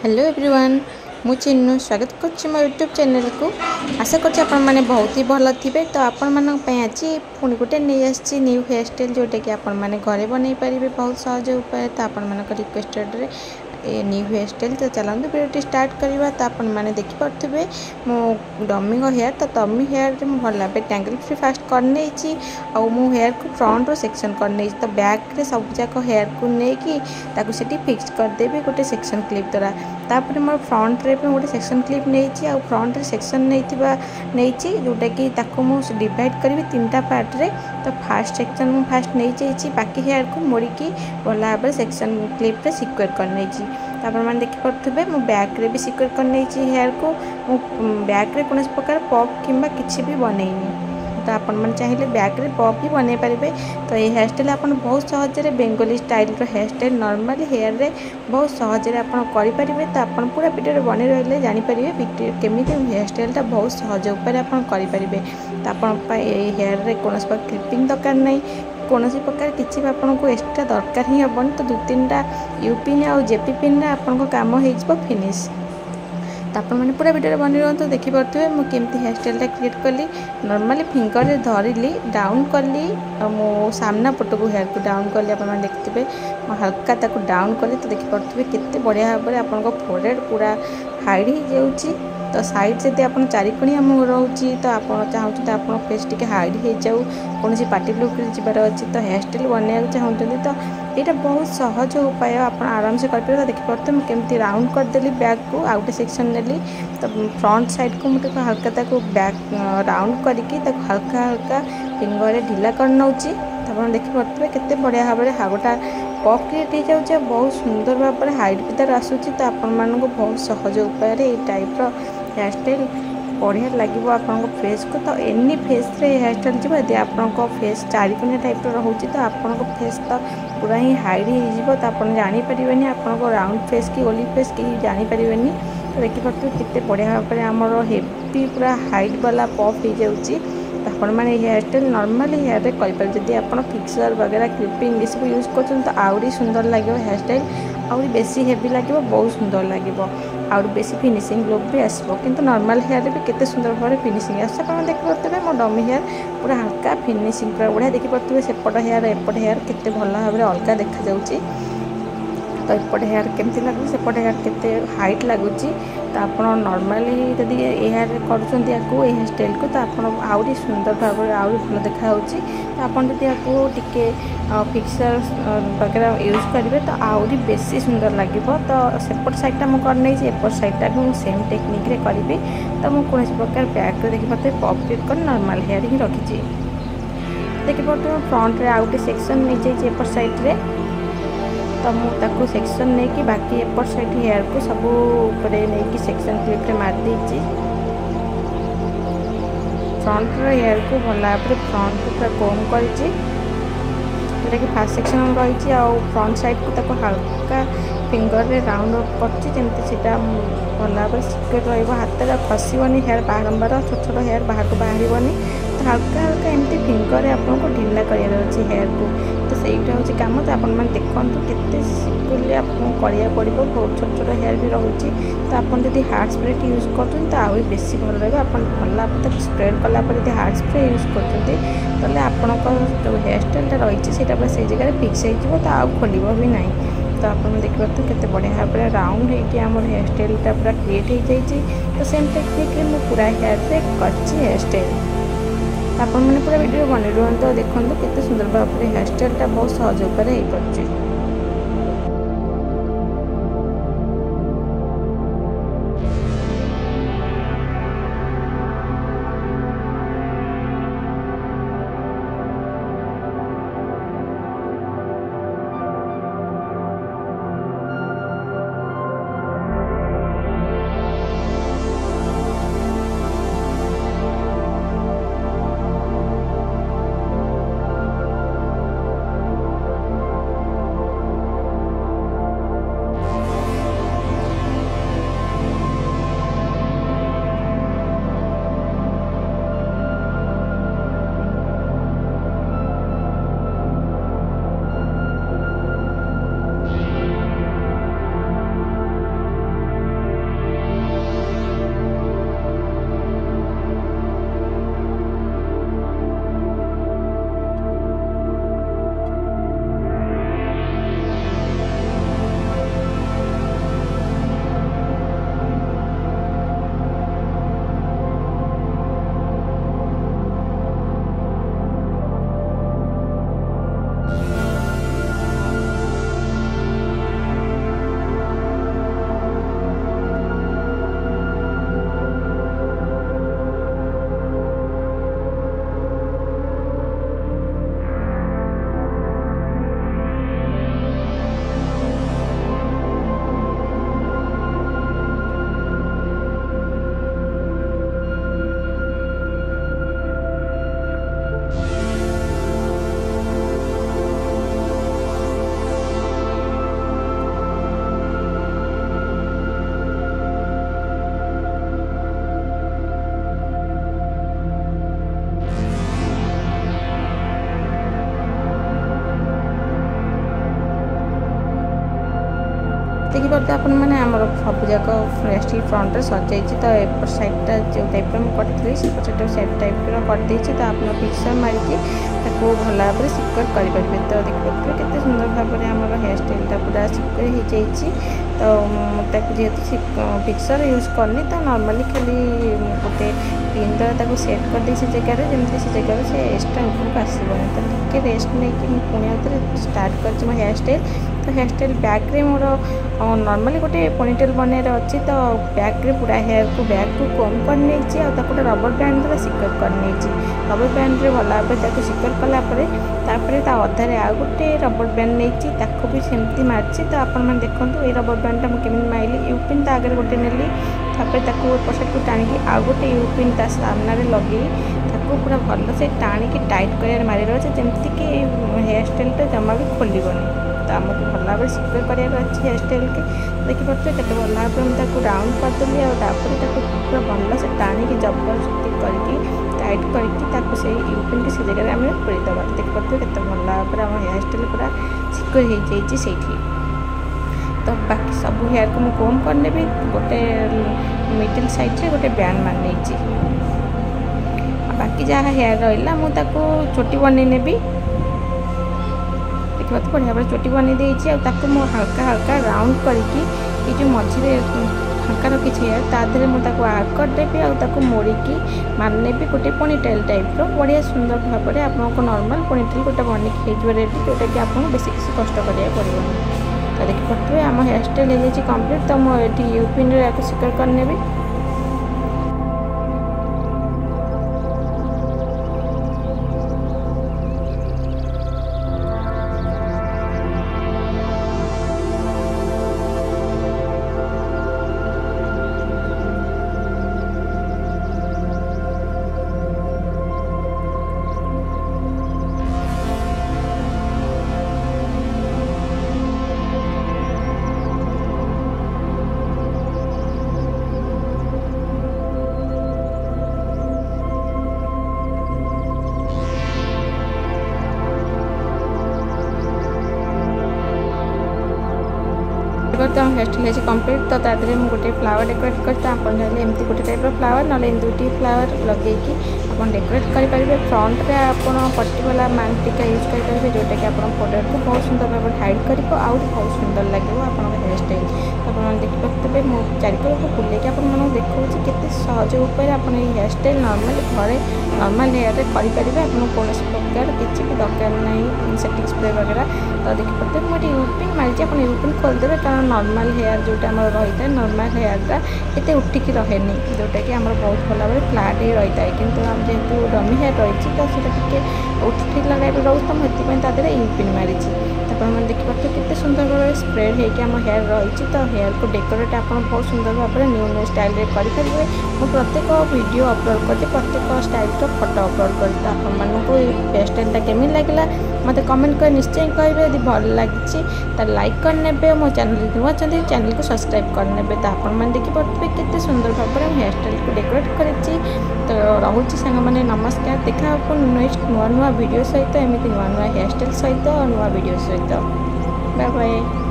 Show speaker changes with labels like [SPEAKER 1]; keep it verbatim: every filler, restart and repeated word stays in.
[SPEAKER 1] Hello everyone मु चिन्नु स्वागत कर मो यूट्यूब चैनल को। आशा कर बहुत ही भल थे। तो आपण मान आज पुणी गोटे नहीं आसी न्यू हेयर स्टाइल जोटा कि आपण मैंने घरे बन पारे बहुत सहज उपाय। तो आपण मान रिक्वेस्टेड न्यू हेयर स्टाइल। तो चलते वीडियो स्टार्ट करवा। तो आपण मैंने देखिपे मो डमी हेयर। तो डमी हेयर में भल भाव टैंगल फ्री फास्ट करने मो हेयर को फ्रंट रो सेक्शन करने। तो बैक रे सब जाक हेयर को लेकिन से फिक्स करदेवी गोटे सेक्शन क्लिप द्वारा। तापर मोर फ्रंट रे गोटे सेक्शन क्लिप नहीं आ फ्रंट रे सेक्शन नहीं जोटा कि मुझे डिवाइड करी तीन टा पार्ट रे। तो फास्ट सेक्शन मुझे फास्ट नहीं बाकी हेयर को मोड़िकी भल भाव सेक्शन क्लिप रे सिक्योर करने। तापर मैंने देखिपे मो बैक रे भी सिक्योर करने हेयर को। मो बैक रे कौन प्रकार पप किंबा किसी भी बनईनी। तो आपण मैंने चाहिए बैक रे पप भी बन पारे। तो ये हेयर स्टाइल आप बहुत सहज Bengali style hair style normal hair रे बहुत सहज करें। तो आप पूरा वीडियो बन रही जानीपारे केमी हेयर स्टाइलटा बहुत सहज उपाय करें। तो आप हेयर रे कौन प्रकार क्लिपिंग दरकार नहीं कौन प्रकार किसी भी आपको एक्सट्रा दरकार ही हेनी। तो दु तीन टा यू पिन आ जेपी पिन आपको कम हो फिनिश। तो आप मैंने पूरा वीडियो बनी रुहतु देखिपे मुझे हेयर स्टाइलटा क्रिएट कली। नॉर्मली फिंगर रे धरली डाउन कली मो सामना पट को हेयर को डाउन कली। आप देखिए हल्का ताको डाउन कली। तो देखिपे केते बढ़िया भाव में आपको फोरहेड पूरा हाइड हो जाऊँगी। तो साइड से आप चारिकोणिया मुह रोचे। तो आप चाहते आप फेस टी हाइड हो जाऊ कौन पार्टी लुक जबार अच्छे। तो हेयर स्टाइल बनवाक चाहते तो यहाँ बहुत सहज उपाय आप आराम से करें। तो देखिपे मुझे राउंड करदेली बैक को आउ गोटे सेक्शन नेली। तो फ्रंट साइड को मुझे हल्का ताको बैक राउंड करके हल्का हल्का फिंगर ढिला कर नौची। तो आप देखिपे केते बढ़िया भाव में हागोटा पप क्रिएट हो जाए बहुत सुंदर भाव में हाइट भी तार आसूची। तो आपण को बहुत सहज उपाय ये टाइप हेयर स्टाइल बढ़िया लगे आपको फेस को। तो एनी फेस रे हेयर स्टाइल जी यदि आपको फेस चारिकोणिया टाइप रोचे। तो आपको फेस तो पूरा ही हाइड हो तो आप जानीपारे आपको राउंड फेस कि ओली फेस कि जानीपारे। तो देखिए केते बढ़िया भाव में आमर हेवी पूरा हाइट वाला पप हो जाऊँगी। तो आपने हेयर स्टाइल नॉर्मल हेयर रे करें। जदि आप फिक्सर वगैरह क्लिपिंग ये सब यूज कर तो आउरी सुंदर लगे हेयर स्टाइल आउरी बेसी हेवी लगे बहुत सुंदर लगे आउरी बेसी फिनिशिंग लुक भी आसो। किंतु नॉर्मल हेयर रे भी केते सुंदर भाव में फिनिशिंग आस। देखिए मो डमी हेयर पूरा हल्का फिनिशिंग पूरा बढ़िया देखिपे सेपट हेयर एपट हेयर केते भल भाव में अलग देखा जाउची। तो एपट हेयर केमती लगुच सेपट हेयर केते हाइट लगुच। तो आप नॉर्मली जदि हेयर कर हेयर स्टाइल को तो आप आउरी सुंदर भाव में आउरी भल देखा। तो आप टे फिक्सर वगैरह यूज करेंगे तो आउरी बेसी सुंदर लगे। तो सेपट साइडटा मुझे करनी एपट साइडटा भी मुझे सेम टेक्निक रे करी। तो मुझे कौन प्रकार बैक रे देखिए पप क्लिप कर नॉर्मल हेयर ही रखी। देखिए फ्रंट रे आउटे सेक्शन नहीं जाइए एपट साइड रे। तो मुझे सेक्शन नहीं कि बाकी एपट साइड हेयर को सब नहीं सेक्शन क्लिप रे मार देछि। फ्रंट रो हेयर को भल भाव में फ्रंट को पूरा कोम करी जोटा कि फास्ट सेक्शन रही। आउ फ्रंट साइड को ताको हल्का फिंगर रे राउंड अप करछि जेमति सेटा भल भाव सिक्योर रहिबो। हाथ रे खसीबनी हेयर बारंबार छोट छोट हेयर बाहर को बाहरबनी। तो हल्का हल्का एमती फिंगर आपको ढिला करार अच्छे हेयर को। तो सहीटा हूँ कम। तो आप देखो केते सिक्योरली आपको करिया पड़ो बहुत छोट छोट हेयर भी रोचे। तो आप हार्ड स्प्रे यूज कर तो आउ बेसी भल रहा। आप भल भाव स्प्रेड कलापर यदि हार्ड स्प्रे यूज कर आपण जो हेयर स्टाइलटा रही है पूरा से जगह फिक्स हो तो आउ खोल भी ना। तो आप देखिए केते बढ़िया भाव में राउंड होगी आम हेयर स्टाइलटा पूरा क्रिएट हो जाए। तो सेम टेक्निक मुझे पूरा हेयर रे कर हेयर स्टाइल। आप पूरा वीडियो बनी रुहतु देखो केते सुंदर भाव में हेयर स्टाइलटा बहुत सहज उपाय हो पारे। देखिए आप सब जाक हेयरस्टाइल फ्रंट सजाई तो एपट साइडटा जो टाइप कटी से सेट टाइप करदे तो आप पिक्चर मारिकी भल भाव में सिक्योर करेंगे। तो देखिए केते सुंदर भाव में आम हेयरस्टाइलटा पूरा सिक्योर हो जाइए। तो जेहेतु पिक्चर यूज करनी तो नॉर्मली खाली गोटे पिन द्वारा सेट करदे से जगह जमी से जगह से एक्सट्रा ऊपर आसबनी। तो टिके रेस्ट नहीं पुणी आउे स्टार्ट कर हेयरस्टाइल। तो हेयरस्टाइल बैग्रे मोर नॉर्मली गोटे पोनीटेल बनार अच्छी तो बैग्रे पूरा हेयर को बैग को कम कर गोटे रबर बैंड द्वारा सिक्योर कर रबर बैंड रे भल भाव सिक्योर कलापर अधारे आउ गोटे रबर बैंड नहीं भी सेमती मार्ची। तो आपण देखो ये रबर बैंडटा मुझे माइली यूपिन ता आगे गोटे नेली एपट को टाणी आउ गोटे यूपिन ता सामने लगे पूरा भल से टाणी टाइट कर मारे अच्छे जमती कि हेयरस्टाइलटा जमा भी खोलनी। तो आमको भल भाव में सिक्योर करार अच्छे हेयरस्टाइल के देखिए केते भल भाव में राउंड करदेली आपर पूरा भल से टाणी जबरदस्ती करके टाइट करके से यूपिन की से जगह आम पूरीदे देखिए केते भल भाव में आम हेयरस्टाइल पूरा सिक्योर हो जाइए। तो बाकी सब हेयर को मुझे कम करने भी गोटे मिडिल साइड से गोटे बैंड मान बाकी जहाँ हेयर रहा मुझे चोटी बनई भी देखिए बढ़िया भाव चोटी बनई देती हल्का हल्का राउंड करके ये जो मझे फाँका रखी हेयर तादे मुझे आड करदेवी आउ मोड़िकी मारने भी गोटे पोनीटेल टाइप बढ़िया सुंदर भाव में आपको नॉर्मल पोनीटेल गोटे बनिक हो रेडी जोटा कि आपको बेस किसी कष्ट करा पड़े। तो देखिए आम हेयरस्टाइल हो जाए कम्प्लीट। तो मुझे यूपिन सिक्योर करने भी तो हेयरस्टाइल है कम्प्लीट। तो तादे गोटे फ्लावर डेकोरेट करते आप एमती गोटे टाइप फ्लावर ना दुईटी फ्लावर लगे आप डेकोरेट करेंगे। फ्रंट में आप पट्टी वाला मैन टीका यूज करेंगे जोटा कि आप प्रोडक्ट को बहुत सुंदर भाव में हाइड कर बहुत सुंदर लगे आप हेयरस्टाइल। तो आप देखिए मो चारिकर को बुले देखा केते सहज उपाय आप हेयरस्टाइल नॉर्मल घरे नॉर्मल हेयर करेंगे। आपको कौन प्रकार किसी भी दरकार नहीं सेटिंग स्प्रे वगैरह। तो देखिए मुझे यूपिन मारी आप यूपिन खोलदेवे कारण नॉर्मल हेयर जोटा रही है नॉर्मल हेयरटा एत उठिकी रहे जोटा कि आम बहुत भल भाव फ्लाट ही रही है कि जेहेतु डमी हेयर रही तो सीटा उठिकी लगाई रोज तो मुझे तादे यूपिन मारी। तो आप देखिए केते सुंदर भाव स्प्रेड होकर हेयर रही। तो हेयर को डेकोरेट आप बहुत सुंदर भाव में न्यू न्यू स्टाइल करेंगे। मुझे प्रत्येक वीडियो अपलोड कर प्रत्येक स्टाइल फोटो अपलोड कर आपको हेयर स्टाइलटा केमी लगे मत कमेंट कर निश्चय कहे यदि भल लगी तो लाइक करने मो चैनल नुआ चंदी चैनल को सब्सक्राइब करने। तो आप देखिए केते सुंदर भाव में हेयर स्टाइल को डेकोरेट करें। तो रोचे सांग मैंने नमस्कार देखा नेक्स्ट नुआ नुआ वीडियो सहित एमती नुआ नुआ हेयर स्टाइल सहित नुआ वीडियो सहित बाय बाय।